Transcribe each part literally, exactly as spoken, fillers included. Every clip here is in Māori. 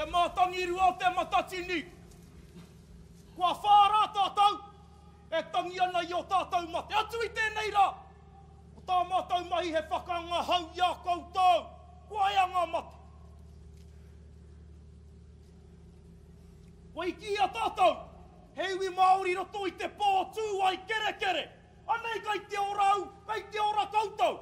mātangiru o te matatini. Kua whāra tātou, e tangi ana i o tātou mate. Atu i tēnei rā, o tā mātou mahi he whakanga hau i a koutou, kua ea ngā mate. Wai ki a tātou, heiwi Māori roto i te pō tū ai kere kere. Anei kai te ora au, kai te ora koutou.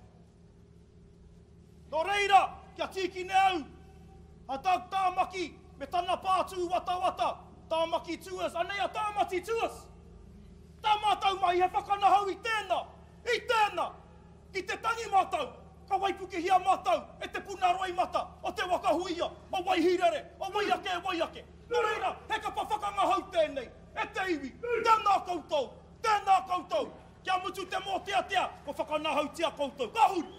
Nō reira, kia tiki ne au, a tau tāmaki me tana pātū wata wata, tāmaki tuas, anei a tāmati tuas. Tā mātou mai he whakana hau i tēnā, i tēnā, ki te tangi mātou, ka waipukihia mātou, e te puna roi mata, o te wakahuia, o waihirere, o waiake, waiake. Nō reira, he ka pawhakanga hau tēnei, e te iwi, tēnā koutou, tēnā koutou, kia mutu te mō tea tea, ko whakana hau tia koutou. Ka huri!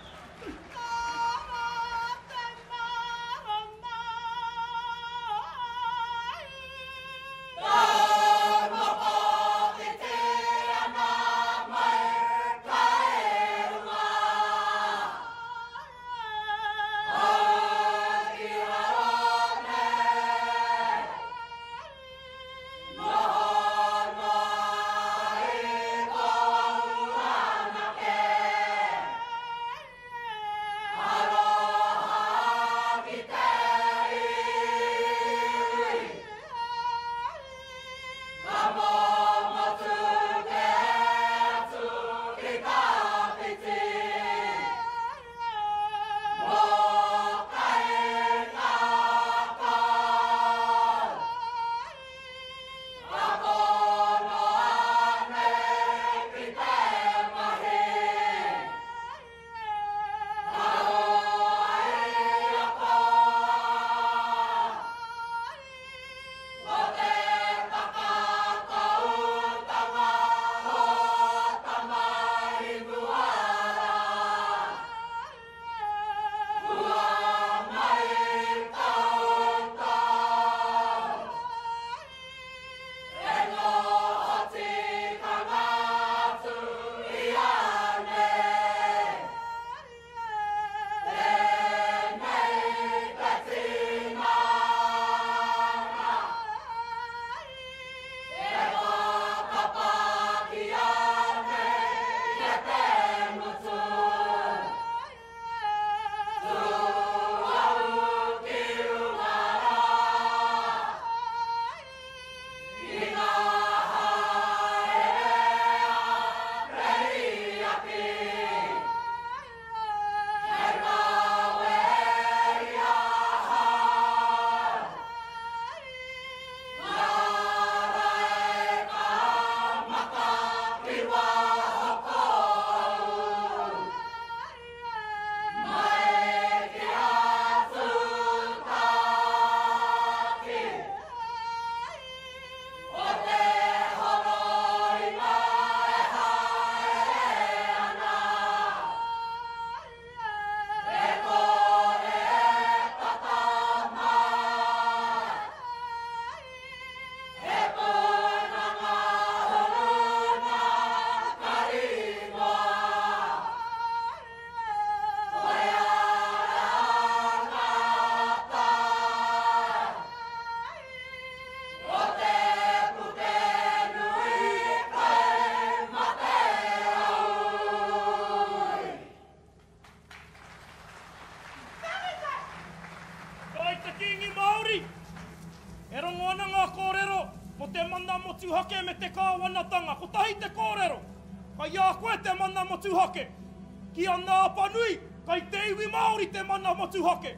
Motuhake me te kāwanatanga, ko tahi te kōrero. Kai a koe te mana motuhake. Ki a nā panui, kai te iwi Māori te mana motuhake.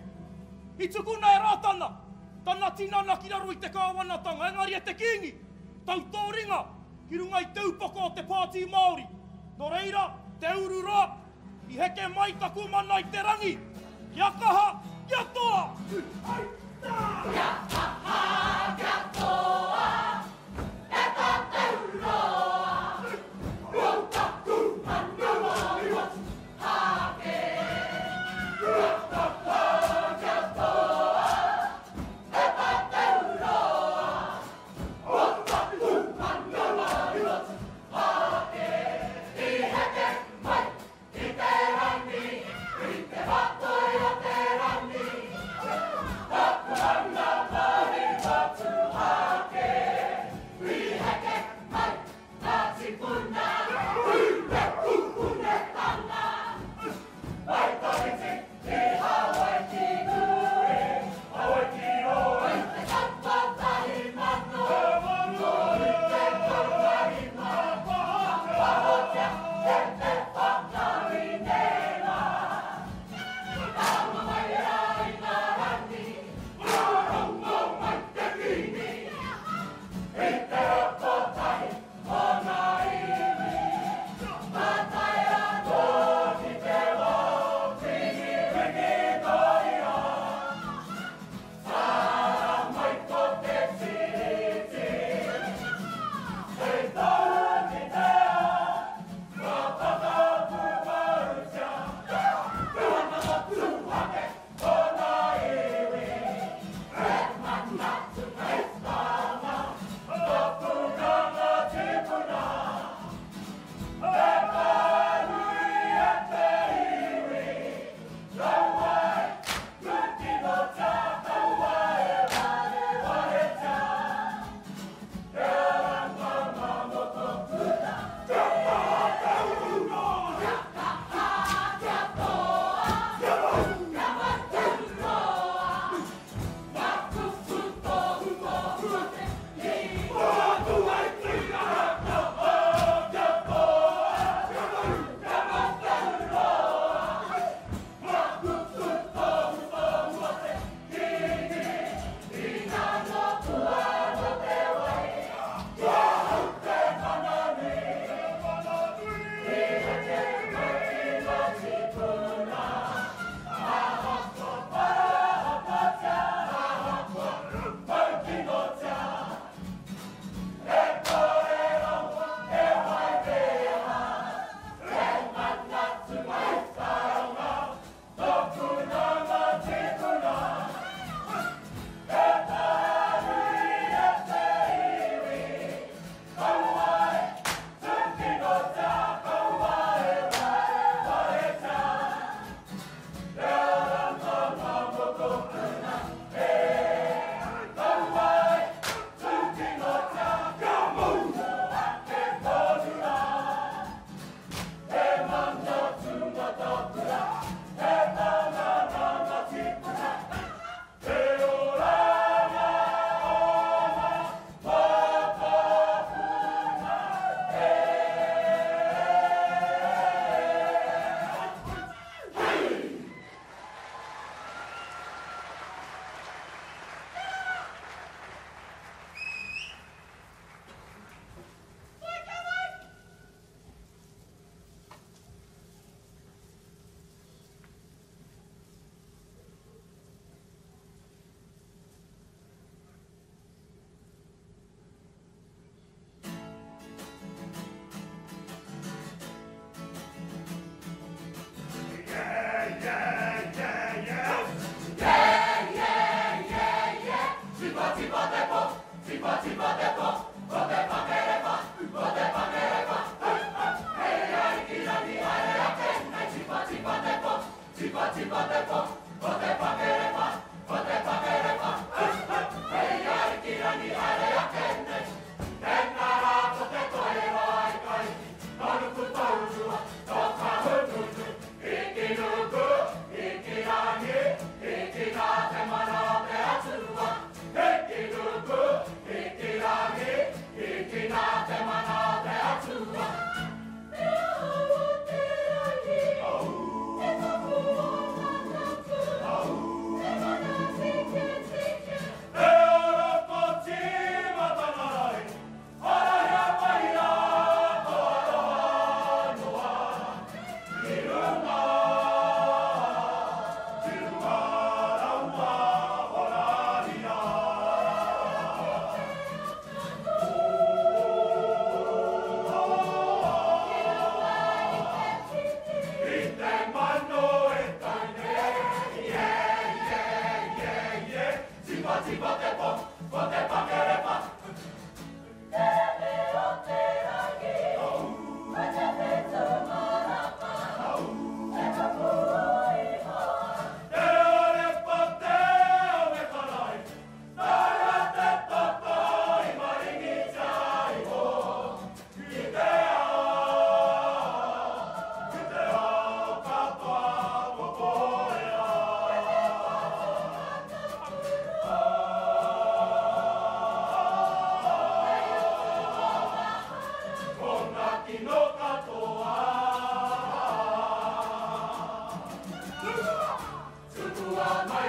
I tukuna e rātana, tana tinana ki raro i te kāwanatanga, engari e te kingi. Tau tōringa, ki runga i taupoko o te pāti Māori. Nō reira, te uru rā, i heke mai taku mana i te rangi. Kia kaha, kia toa! Kia kaha, kia toa! Te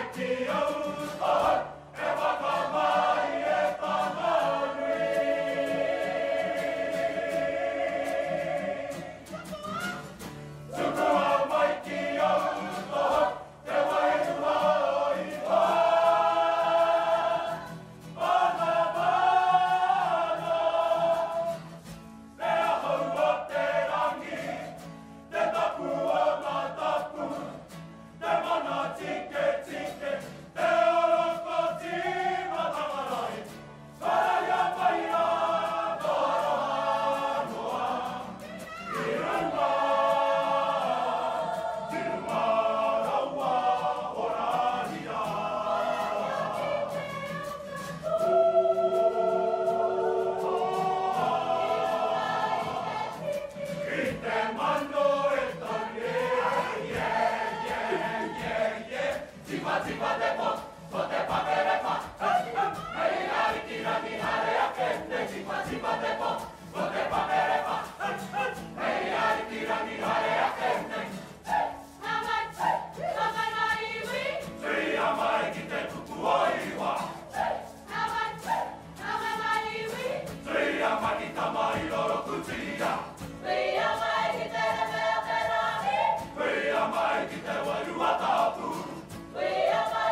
We are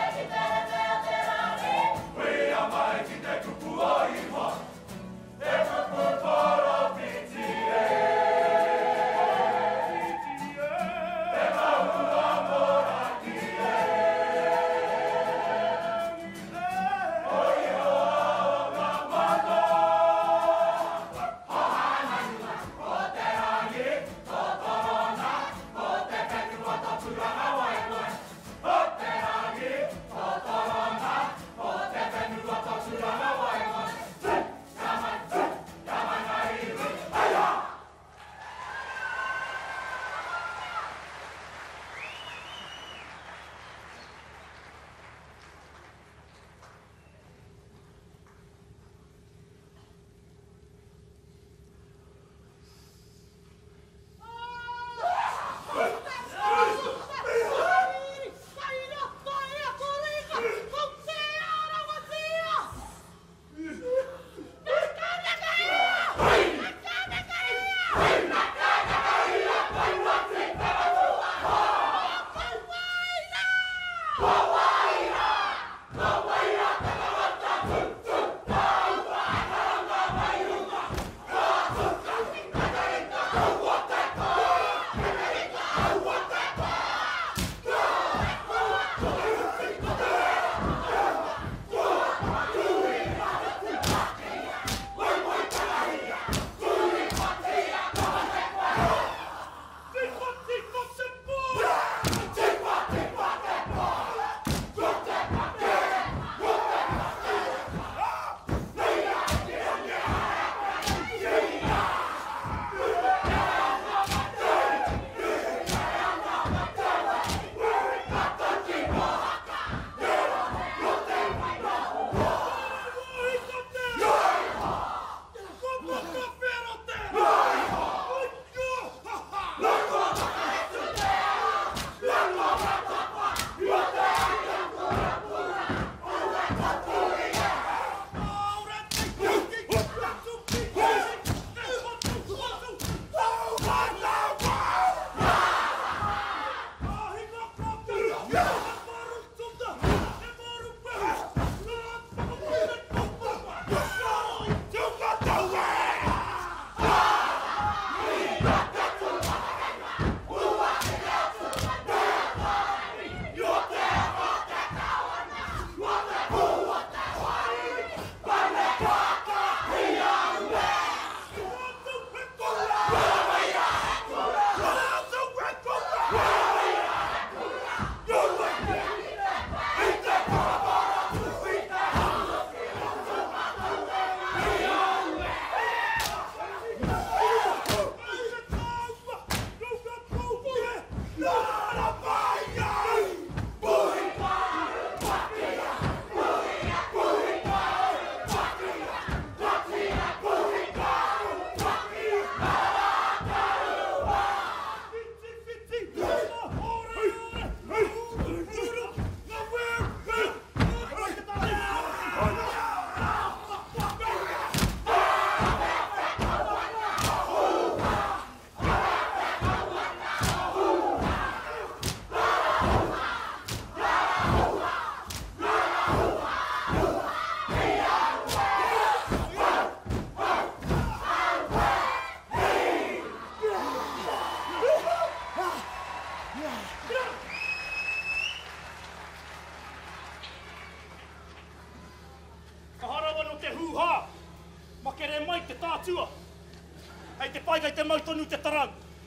e mai te tātua. Hei te paikai te mautonu te tarau.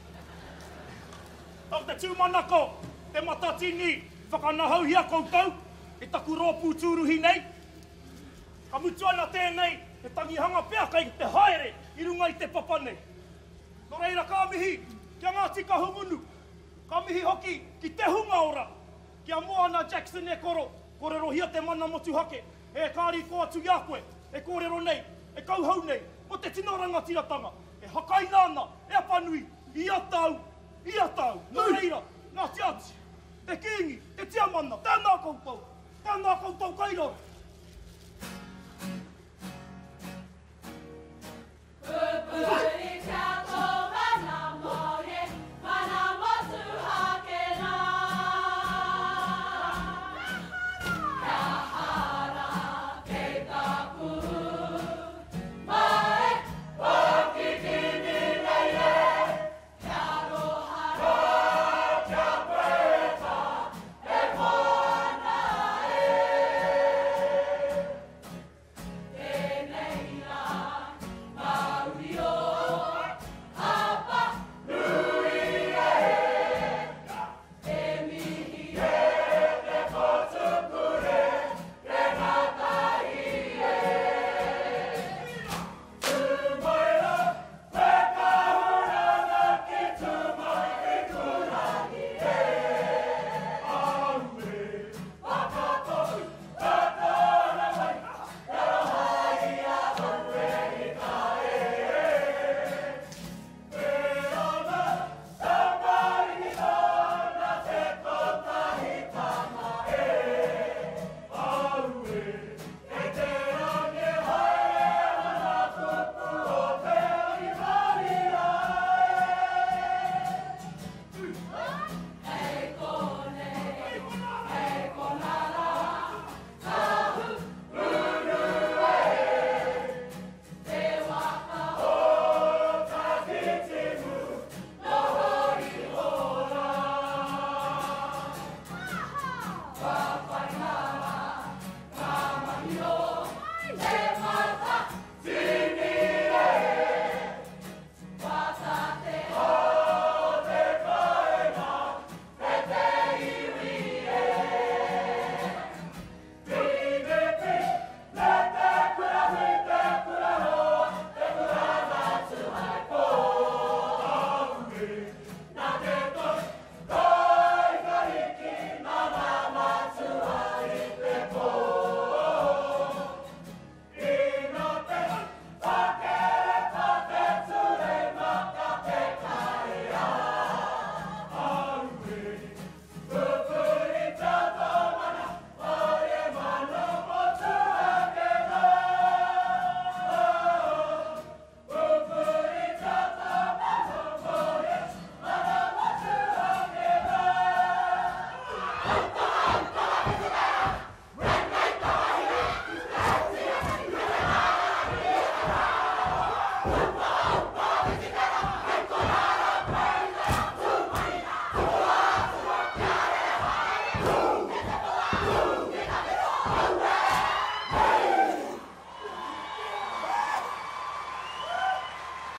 Tau te tūmanako, te matatini, whakanahau hia koutou, e taku rōpū tūruhi nei. Ka mutuana tēnei, e tangi hanga pēa kai te haere, i runga i te papa nei. Nō reira ka mihi, kia ngā tika humunu, ka mihi hoki ki te hunga ora, kia Moana Jackson e koro, korero hia te mana motu hake, e kāri ko atu i a koe, e kōrero nei, e kauhau nei, mo te tino rangatiratanga, e hakai nāna, e apanui, i atau, i atau, nō reira, ngā te ati, te kingi, te tiamana, tēnā koutou, tēnā koutou kairau,